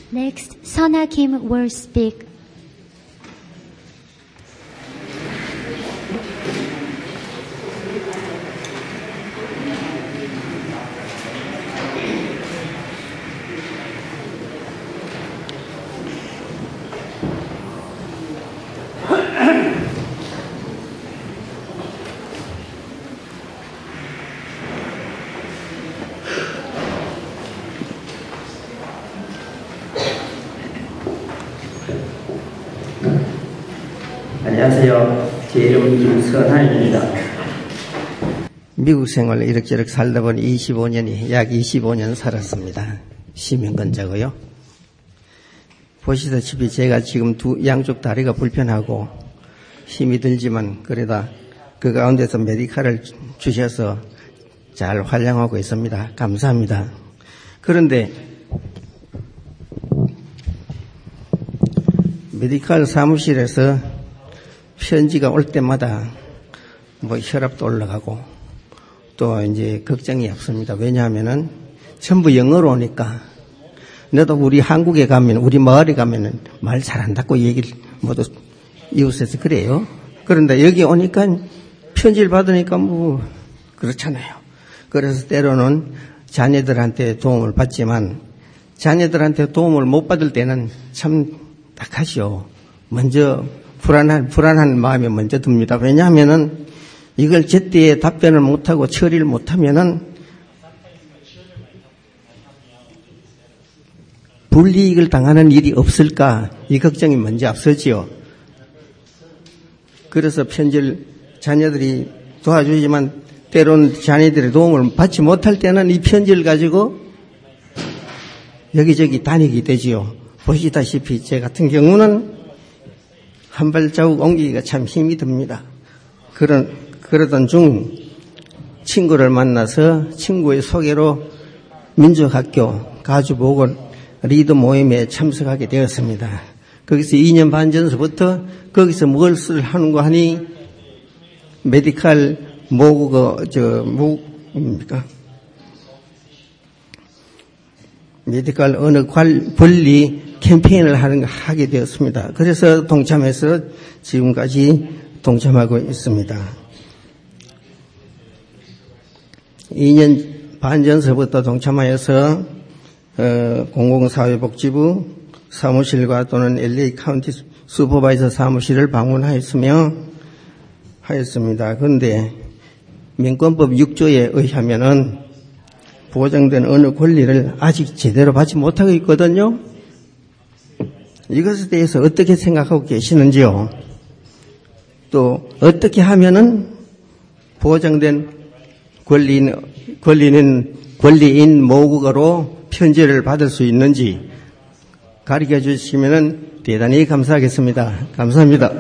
Next, Sona Kim will speak. 안녕하세요. 제 이름은 김선하입니다. 미국 생활을 이럭저럭 살다 보니 약 25년 살았습니다. 시민권자고요. 보시다시피 제가 지금 양쪽 다리가 불편하고 힘이 들지만 그래다 그 가운데서 메디칼을 주셔서 잘 활용하고 있습니다. 감사합니다. 그런데 메디칼 사무실에서 편지가 올 때마다 혈압도 올라가고 또 이제 걱정이 없습니다. 왜냐하면은 전부 영어로 오니까 너도 우리 한국에 가면 우리 마을에 가면은 말 잘한다고 얘기를 모두 이웃에서 그래요. 그런데 여기 오니까 편지를 받으니까 그렇잖아요. 그래서 때로는 자녀들한테 도움을 받지만 자녀들한테 도움을 못 받을 때는 참 딱하시오. 먼저 불안한 마음이 먼저 듭니다. 왜냐하면은 이걸 제때에 답변을 못하고 처리를 못하면은 불이익을 당하는 일이 없을까 이 걱정이 먼저 앞서지요. 그래서 편지를 자녀들이 도와주지만 때로는 자녀들의 도움을 받지 못할 때는 이 편지를 가지고 여기저기 다니게 되지요. 보시다시피 제 같은 경우는 한 발자국 옮기기가 참 힘이 듭니다. 그러던 중 친구를 만나서 친구의 소개로 민족학교 가주보건 리더 모임에 참석하게 되었습니다. 거기서 2년 반 전서부터 거기서 무엇을 하는가 하니 메디칼 메디칼 언어 권리 캠페인을 하게 되었습니다. 그래서 동참해서 지금까지 동참하고 있습니다. 2년 반 전서부터 동참하여서 공공사회복지부 사무실과 또는 LA 카운티 슈퍼바이저 사무실을 방문하였습니다. 그런데 민권법 6조에 의하면은 보장된 언어 권리를 아직 제대로 받지 못하고 있거든요. 이것에 대해서 어떻게 생각하고 계시는지요? 또 어떻게 하면은 보장된 권리인 모국어로 편지를 받을 수 있는지 가르쳐 주시면은 대단히 감사하겠습니다. 감사합니다.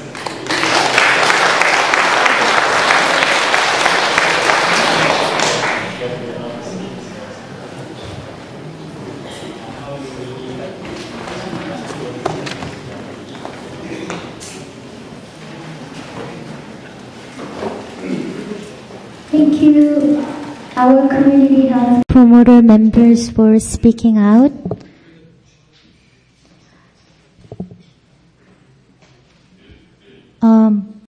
Thank you, our community health promoter members, for speaking out.